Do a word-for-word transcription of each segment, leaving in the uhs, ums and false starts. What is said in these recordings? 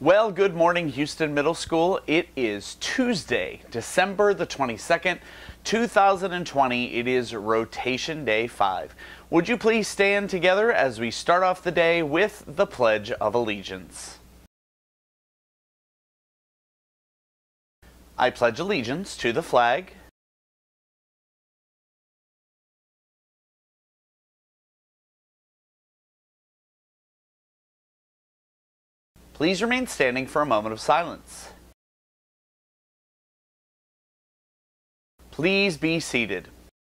Well, good morning, Houston Middle School. It is Tuesday, December the twenty-second, two thousand twenty. It is rotation day five. Would you please stand together as we start off the day with the Pledge of Allegiance? I pledge allegiance to the flag Please remain standing for a moment of silence. Please be seated.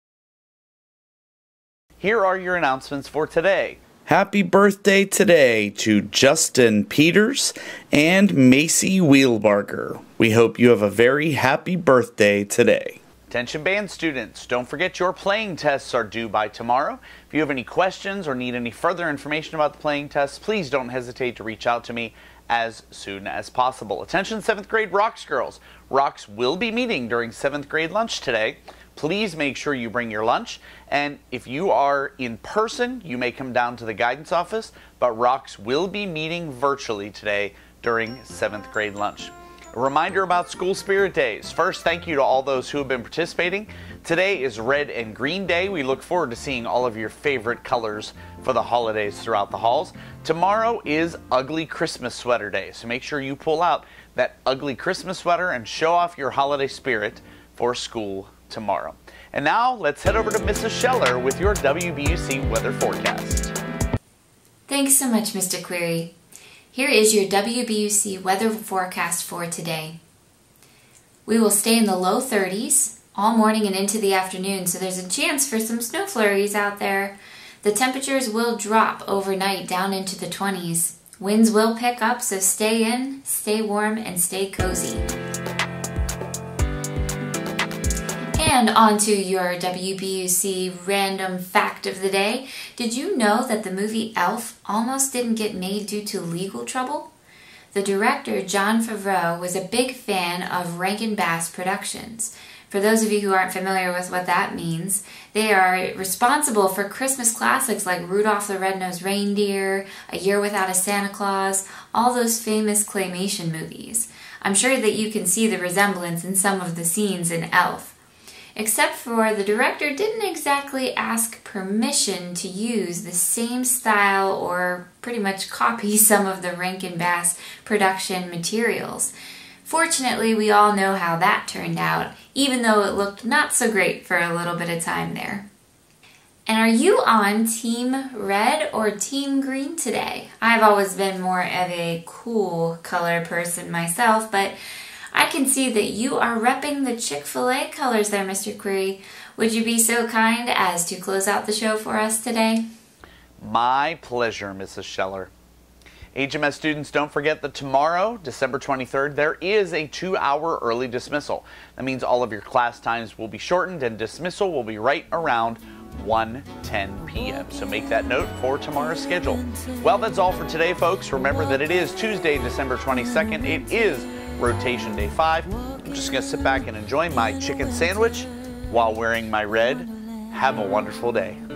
Here are your announcements for today. Happy birthday today to Justin Peters and Macy Wheelbarger. We hope you have a very happy birthday today. Attention band students, don't forget your playing tests are due by tomorrow. If you have any questions or need any further information about the playing tests, please don't hesitate to reach out to me as soon as possible. Attention seventh grade Rocks girls. Rocks will be meeting during seventh grade lunch today. Please make sure you bring your lunch, and if you are in person, you may come down to the guidance office, but Rocks will be meeting virtually today during seventh grade lunch. A reminder about School Spirit Days. First, thank you to all those who have been participating. Today is Red and Green Day. We look forward to seeing all of your favorite colors for the holidays throughout the halls. Tomorrow is Ugly Christmas Sweater Day, so make sure you pull out that ugly Christmas sweater and show off your holiday spirit for school tomorrow. And now, let's head over to Missus Scheller with your W B U C weather forecast. Thanks so much, Mister Query. Here is your W B U C weather forecast for today. We will stay in the low thirties all morning and into the afternoon, so there's a chance for some snow flurries out there. The temperatures will drop overnight down into the twenties. Winds will pick up, so stay in, stay warm, and stay cozy. And on to your W B U C random fact of the day. Did you know that the movie Elf almost didn't get made due to legal trouble? The director, Jon Favreau, was a big fan of Rankin Bass Productions. For those of you who aren't familiar with what that means, they are responsible for Christmas classics like Rudolph the Red-Nosed Reindeer, A Year Without a Santa Claus, all those famous claymation movies. I'm sure that you can see the resemblance in some of the scenes in Elf. Except for the director didn't exactly ask permission to use the same style or pretty much copy some of the Rankin Bass production materials. Fortunately, we all know how that turned out, even though it looked not so great for a little bit of time there. And are you on Team Red or Team Green today? I've always been more of a cool color person myself, but I can see that you are repping the Chick-fil-A colors there, Mister Query. Would you be so kind as to close out the show for us today? My pleasure, Missus Scheller. H M S students, don't forget that tomorrow, December twenty-third, there is a two-hour early dismissal. That means all of your class times will be shortened and dismissal will be right around one ten p m So make that note for tomorrow's schedule. Well, that's all for today, folks. Remember that it is Tuesday, December twenty-second. It is rotation day five. I'm just going to sit back and enjoy my chicken sandwich while wearing my red. Have a wonderful day.